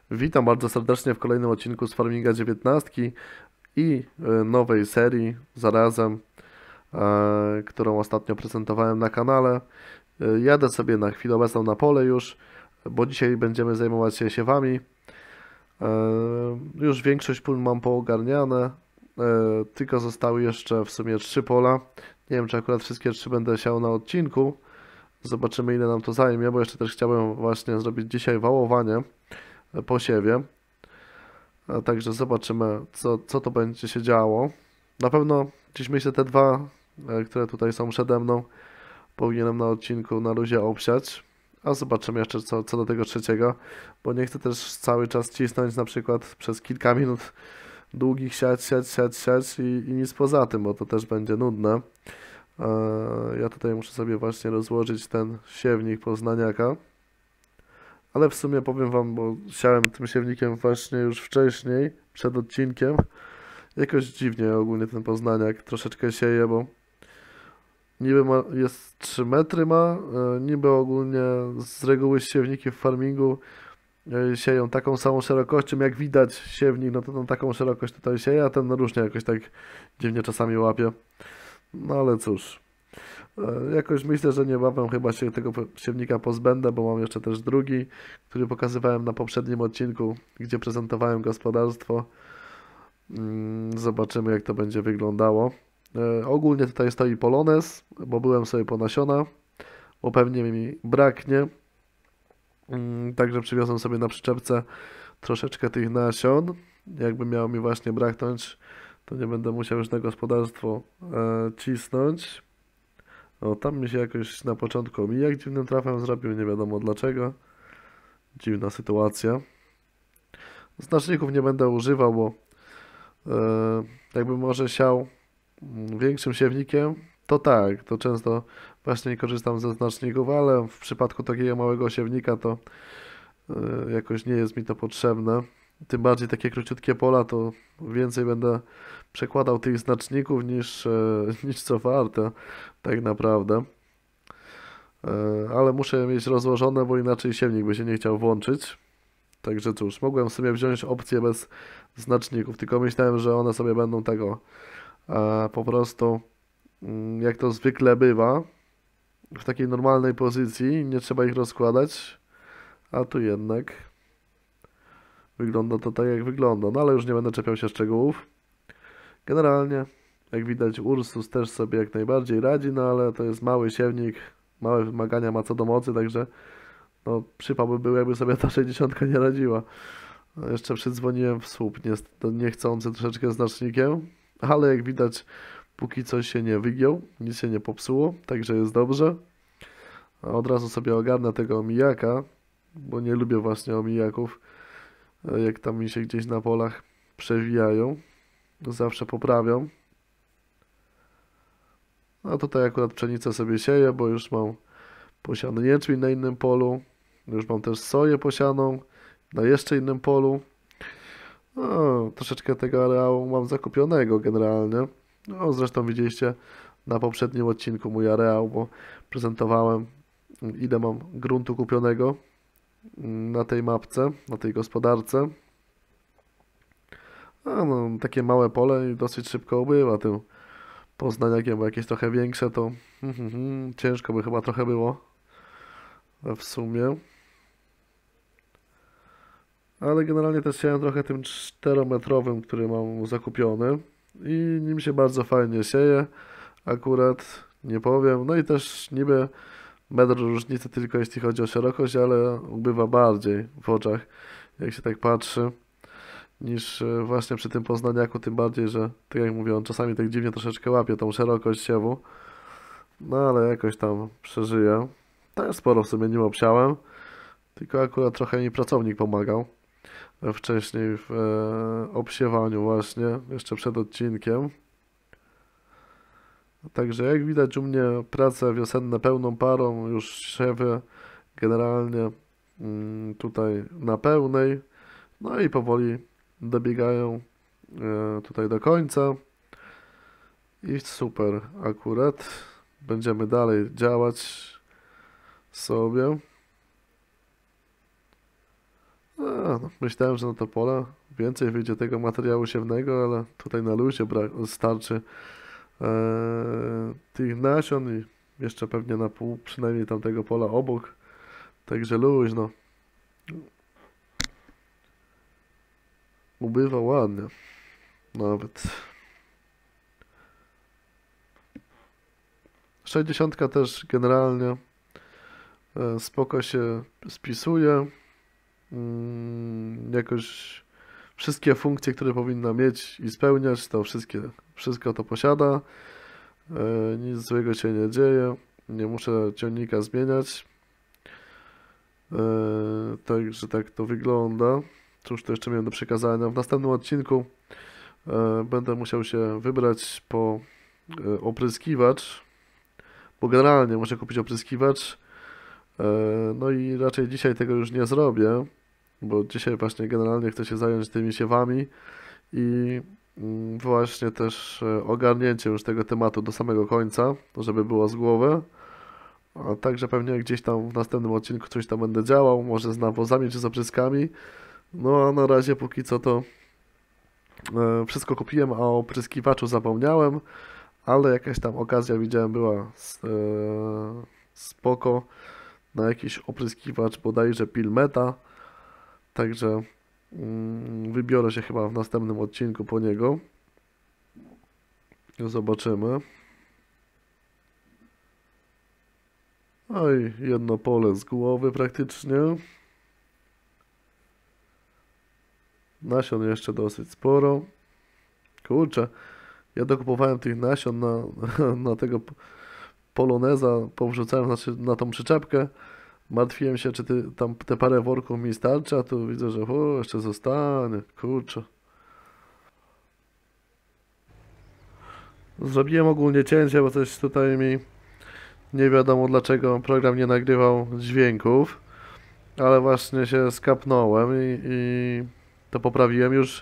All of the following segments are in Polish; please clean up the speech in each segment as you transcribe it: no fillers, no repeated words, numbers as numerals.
Witam bardzo serdecznie w kolejnym odcinku z Farminga 19 i nowej serii zarazem, którą ostatnio prezentowałem na kanale. Jadę sobie na chwilę obecną na pole już, bo dzisiaj będziemy zajmować się siewami. Już większość pól mam poogarniane, tylko zostały jeszcze w sumie 3 pola. Nie wiem, czy akurat wszystkie 3 będę siał na odcinku. Zobaczymy, ile nam to zajmie, bo jeszcze też chciałbym właśnie zrobić dzisiaj wałowanie po siewie. Także zobaczymy, co to będzie się działo. Na pewno dziś myślę te dwa, które tutaj są przede mną, powinienem na odcinku na luzie obsiać. A zobaczymy jeszcze co do tego trzeciego, bo nie chcę też cały czas cisnąć na przykład przez kilka minut długich siać i nic poza tym, bo to też będzie nudne. Ja tutaj muszę sobie właśnie rozłożyć ten siewnik poznaniaka. Ale w sumie powiem wam, bo siałem tym siewnikiem właśnie już wcześniej, przed odcinkiem. Jakoś dziwnie ogólnie ten poznaniak troszeczkę sieje, bo niby jest 3 metry ma, niby ogólnie z reguły siewniki w farmingu sieją taką samą szerokością, jak widać siewnik, no to tą taką szerokość tutaj sieje, a ten różnie jakoś tak dziwnie czasami łapie. No ale cóż. Jakoś myślę, że niebawem chyba się tego siewnika pozbędę, bo mam jeszcze też drugi, który pokazywałem na poprzednim odcinku, gdzie prezentowałem gospodarstwo. Zobaczymy, jak to będzie wyglądało. Ogólnie tutaj stoi Polones, bo byłem sobie po nasiona, bo pewnie mi braknie. Także przywiozłem sobie na przyczepce troszeczkę tych nasion. Jakby miało mi właśnie braknąć, to nie będę musiał już na gospodarstwo cisnąć. O, tam mi się jakoś na początku omijak dziwnym trafem zrobił, nie wiadomo dlaczego. Dziwna sytuacja. Znaczników nie będę używał, bo jakbym może siał większym siewnikiem, to tak, to często właśnie nie korzystam ze znaczników, ale w przypadku takiego małego siewnika to jakoś nie jest mi to potrzebne. Tym bardziej takie króciutkie pola, to więcej będę przekładał tych znaczników niż co warte, tak naprawdę. Ale muszę je mieć rozłożone, bo inaczej siewnik by się nie chciał włączyć. Także cóż, mogłem sobie wziąć opcję bez znaczników, tylko myślałem, że one sobie będą tego po prostu, jak to zwykle bywa, w takiej normalnej pozycji, nie trzeba ich rozkładać, a tu jednak wygląda to tak, jak wygląda. No ale już nie będę czepiał się szczegółów. Generalnie, jak widać, Ursus też sobie jak najbardziej radzi, no ale to jest mały siewnik, małe wymagania ma co do mocy, także no, przypał by był, jakby sobie ta 60 nie radziła. Jeszcze przydzwoniłem w słup, niechcący troszeczkę znacznikiem, ale jak widać, póki co się nie wygiął, nic się nie popsuło, także jest dobrze. A od razu sobie ogarnę tego omijaka, bo nie lubię właśnie omijaków, jak tam mi się gdzieś na polach przewijają. Zawsze poprawią. A tutaj akurat pszenicę sobie sieję, bo już mam posiany jęczmień na innym polu. Już mam też soję posianą na jeszcze innym polu. No, troszeczkę tego areału mam zakupionego generalnie. No, zresztą widzieliście na poprzednim odcinku mój areał, bo prezentowałem, ile mam gruntu kupionego na tej mapce, na tej gospodarce. A no, takie małe pole i dosyć szybko ubywa tym poznaniakiem, bo jakieś trochę większe to ciężko by chyba trochę było w sumie. Ale generalnie też chciałem trochę tym 4-metrowym, który mam zakupiony i nim się bardzo fajnie sieje, akurat nie powiem. No i też niby metr różnicy tylko jeśli chodzi o szerokość, ale ubywa bardziej w oczach, jak się tak patrzy, niż właśnie przy tym poznaniaku, tym bardziej, że tak jak mówię, on czasami tak dziwnie troszeczkę łapie tą szerokość siewu, no ale jakoś tam przeżyję. Też sporo w sumie nim obsiałem, tylko akurat trochę mi pracownik pomagał wcześniej w obsiewaniu właśnie, jeszcze przed odcinkiem. Także jak widać u mnie prace wiosenne pełną parą, już siewy generalnie tutaj na pełnej, no i powoli dobiegają tutaj do końca i super akurat. Będziemy dalej działać sobie. No, myślałem, że na to pole więcej wyjdzie tego materiału siewnego, ale tutaj na luzie starczy tych nasion i jeszcze pewnie na pół, przynajmniej tamtego pola obok. Także luźno. Ubywa ładnie. Nawet. 60 też generalnie spoko się spisuje. Jakoś wszystkie funkcje, które powinna mieć i spełniać, to wszystko to posiada. Nic złego się nie dzieje. Nie muszę ciągnika zmieniać. Także tak to wygląda. Cóż, to jeszcze miałem do przekazania. W następnym odcinku będę musiał się wybrać po opryskiwacz, bo generalnie muszę kupić opryskiwacz. No i raczej dzisiaj tego już nie zrobię, bo dzisiaj właśnie generalnie chcę się zająć tymi siewami i właśnie też ogarnięcie już tego tematu do samego końca, żeby było z głowy. A także pewnie gdzieś tam w następnym odcinku coś tam będę działał, może z nawozami czy z opryskami. No a na razie póki co to wszystko kupiłem, a o opryskiwaczu zapomniałem, ale jakaś tam okazja widziałem była spoko na jakiś opryskiwacz bodajże Pilmeta, także wybiorę się chyba w następnym odcinku po niego. Zobaczymy. Oj, jedno pole z głowy praktycznie. Nasion jeszcze dosyć sporo. Kurczę, ja dokupowałem tych nasion na tego poloneza, powrzucałem znaczy na tą przyczepkę. Martwiłem się, czy tam te parę worków mi starczy, a tu widzę, że jeszcze zostanie. Kurczę. Zrobiłem ogólnie cięcie, bo coś tutaj mi nie wiadomo dlaczego program nie nagrywał dźwięków, ale właśnie się skapnąłem i to poprawiłem już.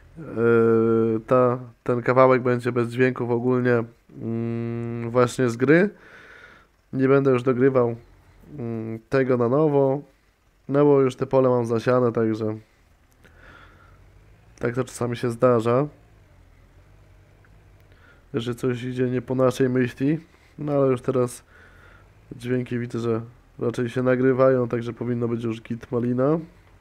Ten kawałek będzie bez dźwięków ogólnie właśnie z gry. Nie będę już dogrywał tego na nowo, no bo już te pole mam zasiane, także tak to czasami się zdarza, że coś idzie nie po naszej myśli, no ale już teraz dźwięki widzę, że raczej się nagrywają, także powinno być już git malina.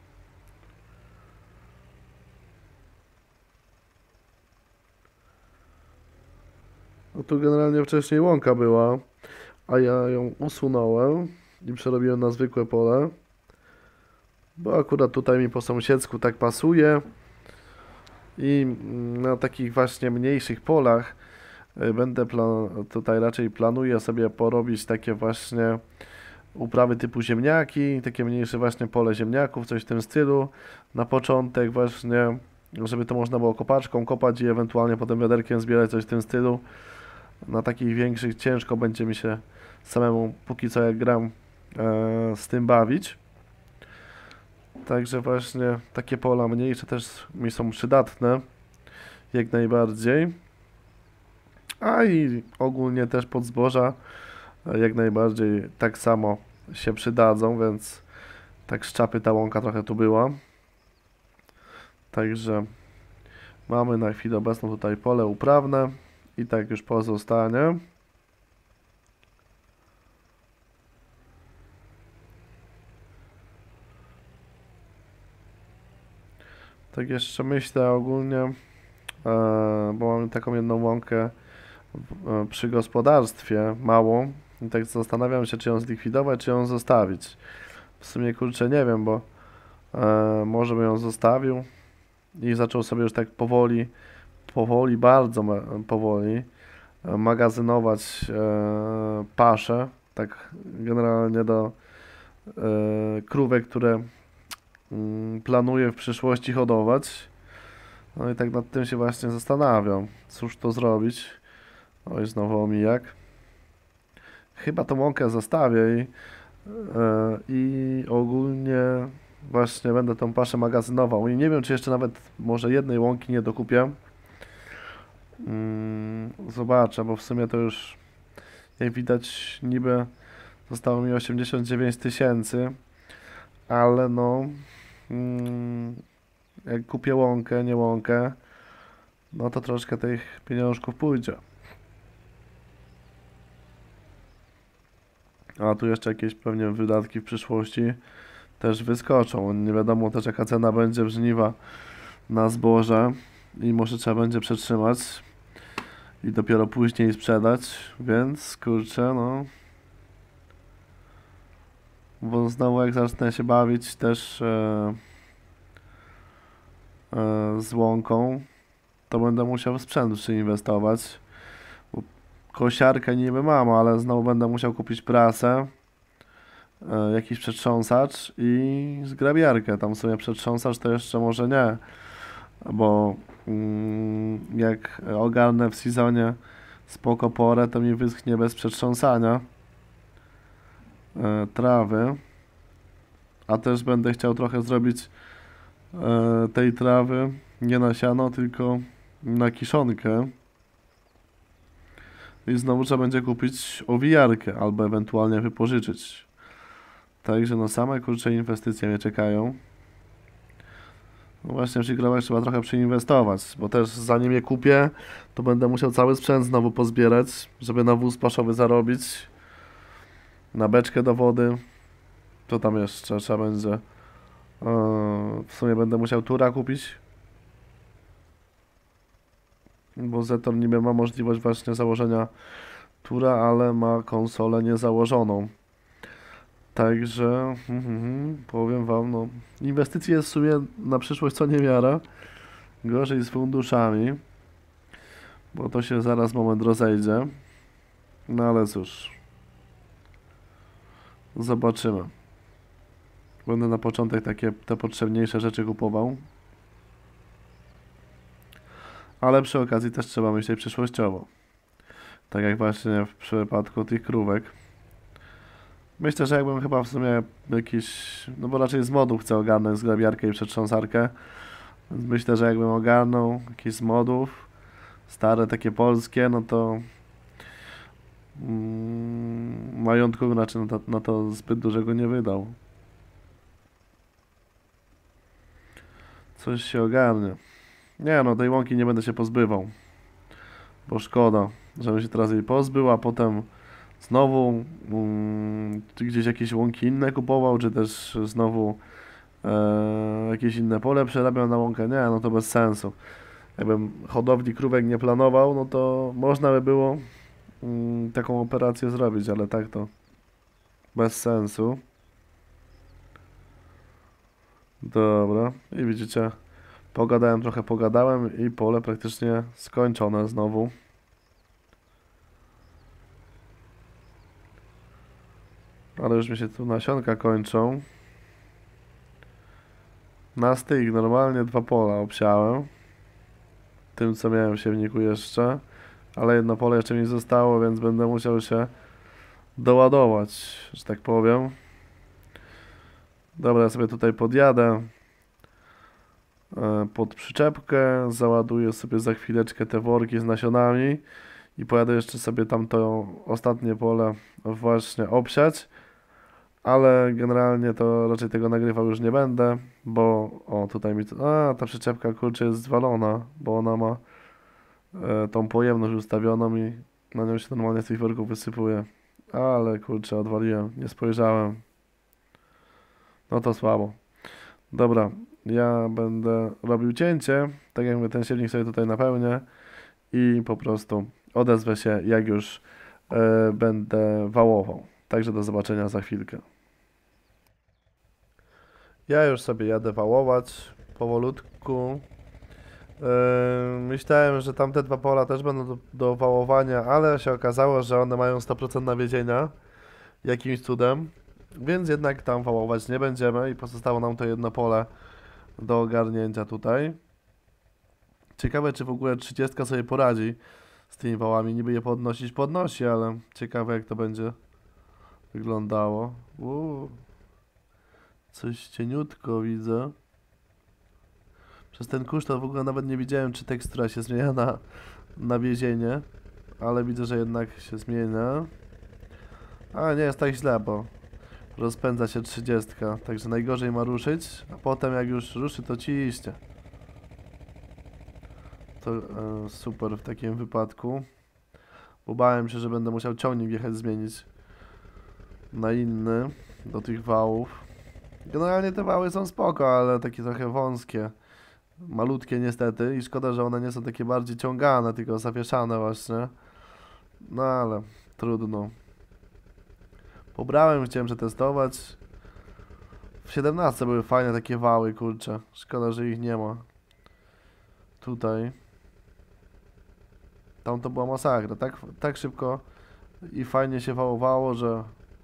No tu generalnie wcześniej łąka była, a ja ją usunąłem i przerobiłem na zwykłe pole, bo akurat tutaj mi po sąsiedzku tak pasuje i na takich właśnie mniejszych polach tutaj raczej planuję sobie porobić takie właśnie uprawy typu ziemniaki, takie mniejsze właśnie pole ziemniaków, coś w tym stylu na początek właśnie, żeby to można było kopaczką kopać i ewentualnie potem wiaderkiem zbierać, coś w tym stylu. Na takich większych ciężko będzie mi się samemu, póki co jak gram, z tym bawić. Także właśnie takie pola mniejsze też mi są przydatne, jak najbardziej. A i ogólnie też pod zboża jak najbardziej tak samo się przydadzą, więc tak z czapy ta łąka trochę tu była. Także mamy na chwilę obecną tutaj pole uprawne i tak już pozostanie. Tak jeszcze myślę ogólnie, bo mamy taką jedną łąkę przy gospodarstwie małą i tak zastanawiam się, czy ją zlikwidować, czy ją zostawić. W sumie kurczę nie wiem, bo może bym ją zostawił i zaczął sobie już tak powoli, bardzo powoli magazynować paszę, tak generalnie do krówek, które planuję w przyszłości hodować. No i tak nad tym się właśnie zastanawiam, cóż to zrobić. Oj, znowu omijak. Chyba tą łąkę zostawię i ogólnie właśnie będę tą paszę magazynował. I nie wiem, czy jeszcze nawet może jednej łąki nie dokupię. Zobaczę, bo w sumie to już jak widać niby zostało mi 89 000, ale no jak kupię łąkę, nie łąkę, no to troszkę tych pieniążków pójdzie. A tu jeszcze jakieś pewnie wydatki w przyszłości też wyskoczą. Nie wiadomo też jaka cena będzie w żniwa na zboże i może trzeba będzie przetrzymać i dopiero później sprzedać, więc kurczę, no. Bo znowu jak zacznę się bawić też z łąką, to będę musiał w sprzęt przyinwestować. Bo kosiarkę niby mam, ale znowu będę musiał kupić prasę, jakiś przetrząsacz i zgrabiarkę. Tam sobie przetrząsacz to jeszcze może nie, bo jak ogarnę w sezonie spoko porę, to mi wyschnie bez przetrząsania trawy. A też będę chciał trochę zrobić tej trawy nie na siano, tylko na kiszonkę. I znowu trzeba będzie kupić owijarkę albo ewentualnie wypożyczyć. Także no same kurcze inwestycje mnie czekają. No właśnie w Shigrowach trzeba trochę przyinwestować, bo też zanim je kupię, to będę musiał cały sprzęt znowu pozbierać, żeby na wóz paszowy zarobić. Na beczkę do wody. To tam jeszcze trzeba będzie. W sumie będę musiał tura kupić. Bo Zetor niby ma możliwość właśnie założenia tura, ale ma konsolę niezałożoną. Także powiem wam, no inwestycje jest w sumie na przyszłość co niewiara. Gorzej z funduszami. Bo to się zaraz moment rozejdzie. No ale cóż. Zobaczymy. Będę na początek te potrzebniejsze rzeczy kupował. Ale przy okazji też trzeba myśleć przyszłościowo. Tak jak właśnie w przypadku tych krówek. Myślę, że jakbym chyba w sumie jakiś... No bo raczej z modów chcę ogarnąć zgrabiarkę i przetrząsarkę. Więc myślę, że jakbym ogarnął jakieś z modów, stare takie polskie, no to... majątku raczej na to zbyt dużego nie wydał. Coś się ogarnie. Nie no, tej łąki nie będę się pozbywał. Bo szkoda, żebym się teraz jej pozbył, a potem znowu gdzieś jakieś łąki inne kupował, czy też znowu jakieś inne pole przerabiał na łąkę. Nie, no to bez sensu. Jakbym hodowli krówek nie planował, no to można by było taką operację zrobić, ale tak to bez sensu. Dobra, i widzicie, pogadałem trochę, pogadałem i pole praktycznie skończone znowu. Ale już mi się tu nasionka kończą. Na styk normalnie 2 pola obsiałem. Tym co miałem w siewniku jeszcze. Ale jedno pole jeszcze mi zostało, więc będę musiał się doładować, że tak powiem. Dobra, ja sobie tutaj podjadę pod przyczepkę, załaduję sobie za chwileczkę te worki z nasionami i pojadę jeszcze sobie tamto ostatnie pole właśnie obsiać, ale generalnie to raczej tego nagrywał już nie będę, bo o tutaj mi ta przyczepka kurczę jest zwalona, bo ona ma tą pojemność ustawioną i na nią się normalnie z tych worków wysypuje, ale kurczę odwaliłem, nie spojrzałem. No to słabo. Dobra, ja będę robił cięcie, tak jak mówię, ten siewnik sobie tutaj napełnię i po prostu odezwę się, jak już będę wałował. Także do zobaczenia za chwilkę. Ja już sobie jadę wałować powolutku. Myślałem, że tamte 2 pola też będą do wałowania, ale się okazało, że one mają 100% nawiezienia jakimś cudem. Więc jednak tam wałować nie będziemy i pozostało nam to jedno pole do ogarnięcia tutaj. Ciekawe, czy w ogóle 30 sobie poradzi z tymi wałami. Niby je podnosi, ale ciekawe jak to będzie wyglądało. Coś cieniutko widzę. Przez ten kurz to w ogóle nawet nie widziałem, czy tekstura się zmienia na nawiezienie, ale widzę, że jednak się zmienia. A nie jest tak źle, bo rozpędza się 30, także najgorzej ma ruszyć, a potem jak już ruszy, to ciśnie. To super w takim wypadku, bo bałem się, że będę musiał ciągnik jechać zmienić na inny, do tych wałów. Generalnie te wały są spoko, ale takie trochę wąskie, malutkie niestety i szkoda, że one nie są takie bardziej ciągane, tylko zawieszane właśnie. No ale trudno. Pobrałem, chciałem przetestować. W 17 były fajne takie wały, kurczę. Szkoda, że ich nie ma. Tutaj. Tam to była masakra. Tak szybko i fajnie się wałowało, że...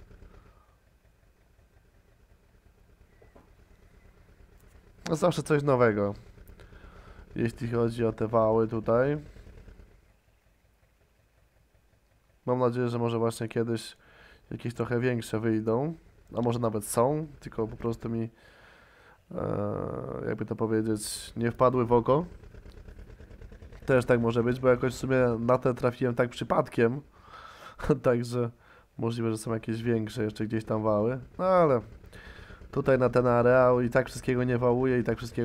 No zawsze coś nowego. Jeśli chodzi o te wały tutaj. Mam nadzieję, że może właśnie kiedyś jakieś trochę większe wyjdą. A może nawet są, tylko po prostu mi, jakby to powiedzieć, nie wpadły w oko. Też tak może być, bo jakoś w sumie na te trafiłem tak przypadkiem. Także możliwe, że są jakieś większe jeszcze gdzieś tam wały. No ale tutaj na ten areał i tak wszystkiego nie wałuje,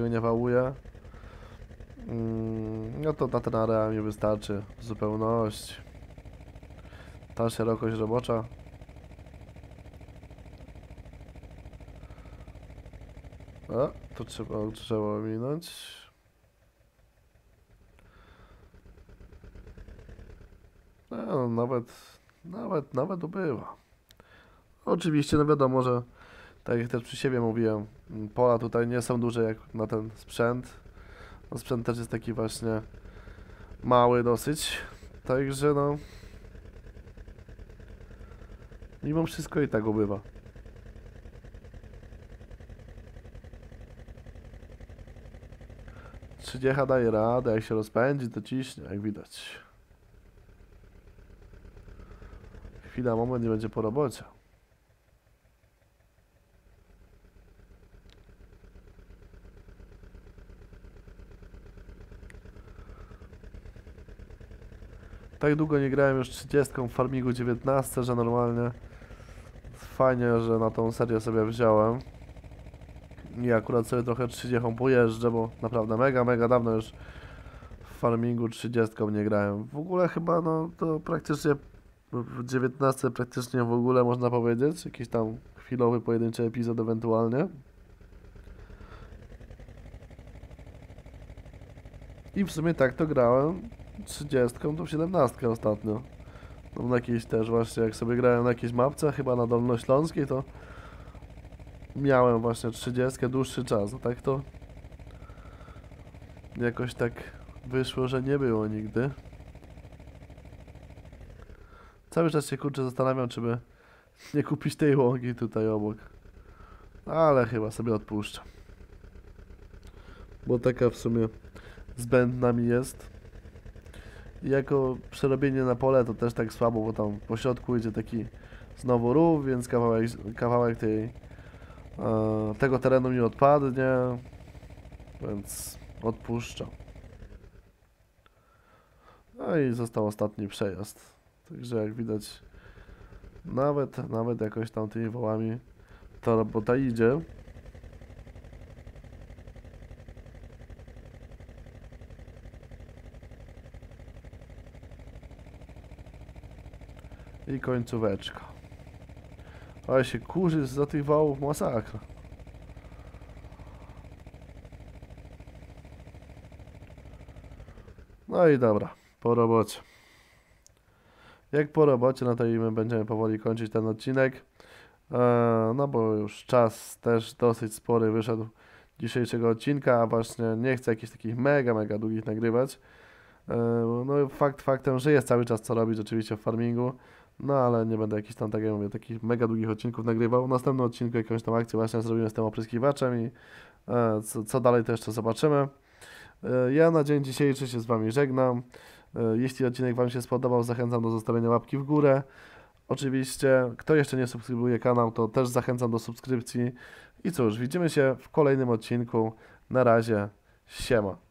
no to na ten areał mi wystarczy w zupełności. Ta szerokość robocza. A, to trzeba ominąć. No, nawet ubywa. Oczywiście, no wiadomo, że tak jak też przy siebie mówiłem, pola tutaj nie są duże jak na ten sprzęt. No, sprzęt też jest taki właśnie mały dosyć. Także no, mimo wszystko i tak ubywa. Trzydziecha daje radę, jak się rozpędzi, to ciśnie, jak widać. Chwila, moment, nie będzie po robocie. Tak długo nie grałem już 30 w Farmingu 19, że normalnie fajnie, że na tą serię sobie wziąłem. I akurat sobie trochę 30 pojeżdżę, bo naprawdę mega dawno już w Farmingu 30 nie grałem. W ogóle chyba no to praktycznie w 19 praktycznie w ogóle można powiedzieć. Jakiś tam chwilowy, pojedynczy epizod ewentualnie. I w sumie tak to grałem 30 to w 17 ostatnio. No na jakiejś też właśnie, jak sobie grałem na jakiejś mapce, chyba na Dolnośląskiej, to miałem właśnie 30 dłuższy czas, a tak to jakoś tak wyszło, że nie było nigdy. Cały czas się kurczę zastanawiam, czy by nie kupić tej łąki tutaj obok. Ale chyba sobie odpuszczę. Bo taka w sumie zbędna mi jest. I jako przerobienie na pole to też tak słabo, bo tam po środku idzie taki znowu rów, więc kawałek tego terenu mi odpadnie, więc odpuszczam. No i został ostatni przejazd. Także jak widać, nawet jakoś tam tymi wołami ta robota idzie. I końcóweczka. Ale się kurzy za tych wałów, masakra. No i dobra, po robocie. Jak po robocie, no to i my będziemy powoli kończyć ten odcinek. No bo już czas też dosyć spory wyszedł dzisiejszego odcinka, a właśnie nie chcę jakichś takich mega długich nagrywać. No faktem, że jest cały czas co robić oczywiście w farmingu, no ale nie będę jakichś tam, tak jak mówię, takich mega długich odcinków nagrywał. W następnym odcinku jakąś tam akcję właśnie zrobimy z tym opryskiwaczem i co dalej to jeszcze zobaczymy. Ja na dzień dzisiejszy się z Wami żegnam. Jeśli odcinek Wam się spodobał, zachęcam do zostawienia łapki w górę. Oczywiście, kto jeszcze nie subskrybuje kanał, to też zachęcam do subskrypcji. I cóż, widzimy się w kolejnym odcinku. Na razie, siema.